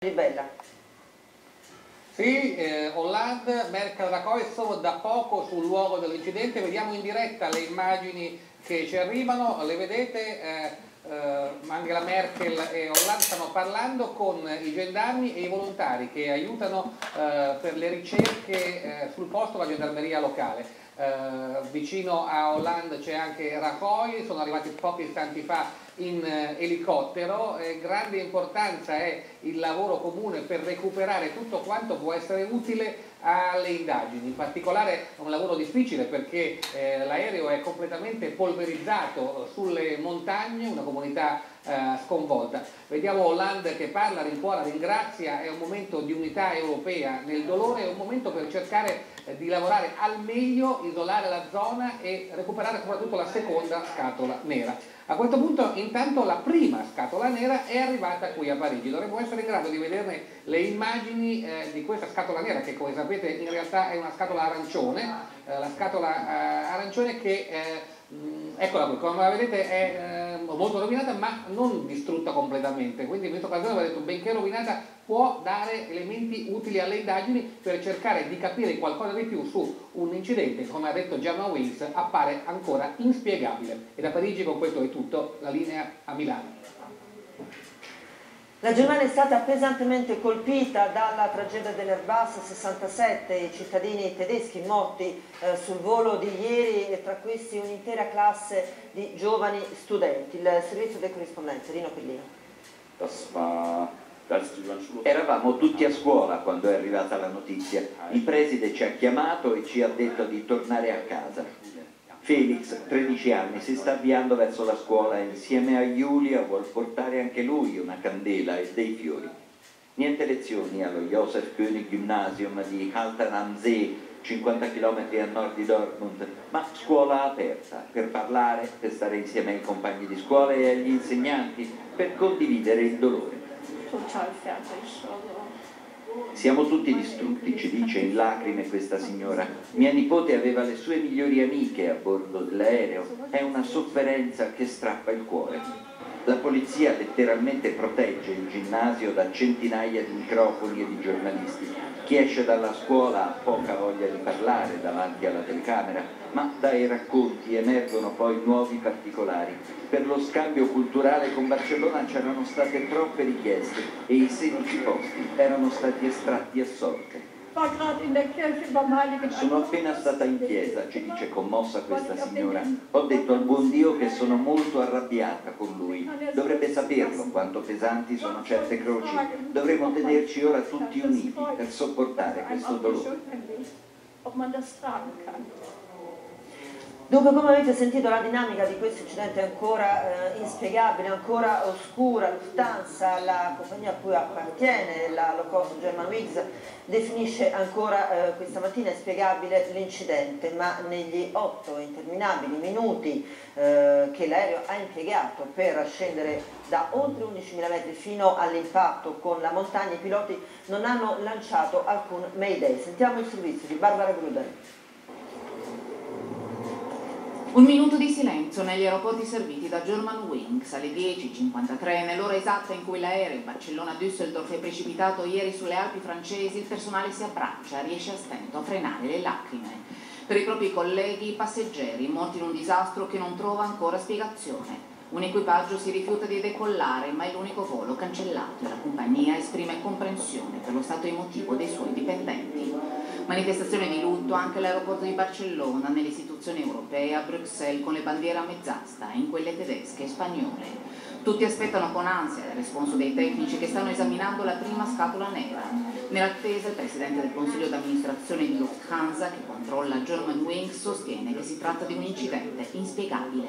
Di Bella. Sì, Hollande, Merkel, Rajoy sono da poco sul luogo dell'incidente, vediamo in diretta le immagini che ci arrivano, le vedete, Angela Merkel e Hollande stanno parlando con i gendarmi e i volontari che aiutano per le ricerche sul posto la gendarmeria locale. Vicino a Hollande c'è anche Rajoy, sono arrivati pochi istanti fa in elicottero. Grande importanza è il lavoro comune per recuperare tutto quanto può essere utile alle indagini. In particolare è un lavoro difficile perché l'aereo è completamente polverizzato sulle montagne, una comunità sconvolta. Vediamo Hollande che parla, rincuora, ringrazia, è un momento di unità europea nel dolore, è un momento per cercare di lavorare al meglio, isolare la zona e recuperare soprattutto la seconda scatola nera. A questo punto intanto la prima scatola nera è arrivata qui a Parigi, dovremmo essere in grado di vederne le immagini di questa scatola nera che, come sapete, in realtà è una scatola arancione, la scatola arancione che eccola qui, come la vedete è molto rovinata ma non distrutta completamente, quindi in questa occasione ho detto benché rovinata può dare elementi utili alle indagini per cercare di capire qualcosa di più su un incidente che, come ha detto Germanwings, appare ancora inspiegabile. E da Parigi con questo è tutto, la linea a Milano. La Germania è stata pesantemente colpita dalla tragedia dell'Airbus 67, i cittadini tedeschi morti sul volo di ieri e tra questi un'intera classe di giovani studenti. Il servizio delle corrispondenze, Rino Pillino. Eravamo tutti a scuola quando è arrivata la notizia. Il preside ci ha chiamato e ci ha detto di tornare a casa. Felix, 13 anni, si sta avviando verso la scuola e insieme a Julia vuol portare anche lui una candela e dei fiori. Niente lezioni allo Josef König Gymnasium di Haltern am See, 50 km a nord di Dortmund, ma scuola aperta, per parlare, per stare insieme ai compagni di scuola e agli insegnanti, per condividere il dolore. Siamo tutti distrutti, ci dice in lacrime questa signora. Mia nipote aveva le sue migliori amiche a bordo dell'aereo. È una sofferenza che strappa il cuore. La polizia letteralmente protegge il ginnasio da centinaia di microfoni e di giornalisti. Chi esce dalla scuola ha poca voglia di parlare davanti alla telecamera, ma dai racconti emergono poi nuovi particolari. Per lo scambio culturale con Barcellona c'erano state troppe richieste e i 16 posti erano stati estratti a sorte. Sono appena stata in chiesa, ci dice commossa questa signora. Ho detto al buon Dio che sono molto arrabbiata con lui. Dovrebbe saperlo quanto pesanti sono certe croci. Dovremmo tenerci ora tutti uniti per sopportare questo dolore. Dunque, come avete sentito, la dinamica di questo incidente è ancora inspiegabile, ancora oscura. Lufthansa, la compagnia a cui appartiene la low cost Germanwings, definisce ancora questa mattina inspiegabile l'incidente, ma negli 8 interminabili minuti che l'aereo ha impiegato per scendere da oltre 11.000 metri fino all'impatto con la montagna, i piloti non hanno lanciato alcun Mayday. Sentiamo il servizio di Barbara Gruden. Un minuto di silenzio negli aeroporti serviti da Germanwings alle 10:53, nell'ora esatta in cui l'aereo Barcellona-Düsseldorf è precipitato ieri sulle Alpi francesi. Il personale si abbraccia, riesce a stento a frenare le lacrime. Per i propri colleghi, i passeggeri morti in un disastro che non trova ancora spiegazione. Un equipaggio si rifiuta di decollare, ma è l'unico volo cancellato e la compagnia esprime comprensione per lo stato emotivo dei suoi dipendenti. Manifestazione di lutto anche all'aeroporto di Barcellona, nelle istituzioni europee, a Bruxelles con le bandiere a mezz'asta, in quelle tedesche e spagnole. Tutti aspettano con ansia il responso dei tecnici che stanno esaminando la prima scatola nera. Nell'attesa, il presidente del consiglio d'amministrazione di Lufthansa, che controlla Germanwings, sostiene che si tratta di un incidente inspiegabile.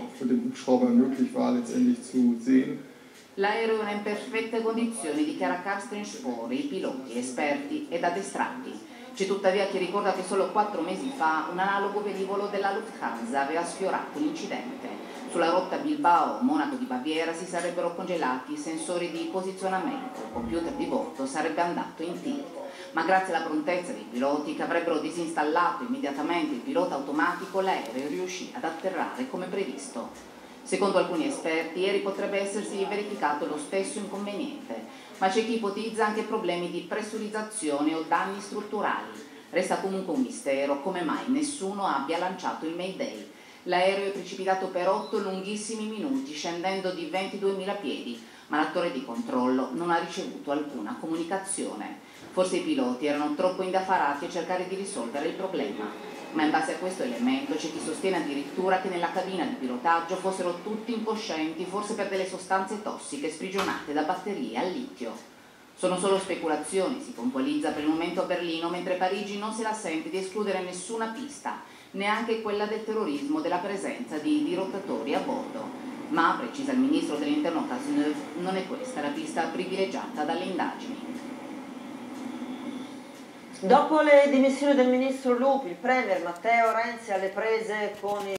L'aereo era in perfette condizioni, dichiara Carsten Spohr, i piloti esperti ed addestrati. C'è tuttavia chi ricorda che solo 4 mesi fa un analogo velivolo della Lufthansa aveva sfiorato l'incidente. Sulla rotta Bilbao-Monaco di Baviera si sarebbero congelati i sensori di posizionamento, il computer di bordo sarebbe andato in tilt. Ma grazie alla prontezza dei piloti che avrebbero disinstallato immediatamente il pilota automatico, l'aereo riuscì ad atterrare come previsto. Secondo alcuni esperti, ieri potrebbe essersi verificato lo stesso inconveniente, ma c'è chi ipotizza anche problemi di pressurizzazione o danni strutturali. Resta comunque un mistero come mai nessuno abbia lanciato il Mayday. L'aereo è precipitato per 8 lunghissimi minuti, scendendo di 22.000 piedi, ma la torre di controllo non ha ricevuto alcuna comunicazione. Forse i piloti erano troppo indaffarati a cercare di risolvere il problema. Ma in base a questo elemento c'è chi sostiene addirittura che nella cabina di pilotaggio fossero tutti incoscienti, forse per delle sostanze tossiche sprigionate da batterie al litio. Sono solo speculazioni, si puntualizza per il momento a Berlino, mentre Parigi non se la sente di escludere nessuna pista, neanche quella del terrorismo, della presenza di dirottatori a bordo. Ma, precisa il ministro dell'Interno Cazeneuve, non è questa la pista privilegiata dalle indagini. Dopo le dimissioni del ministro Lupi, il premier Matteo Renzi alle prese con il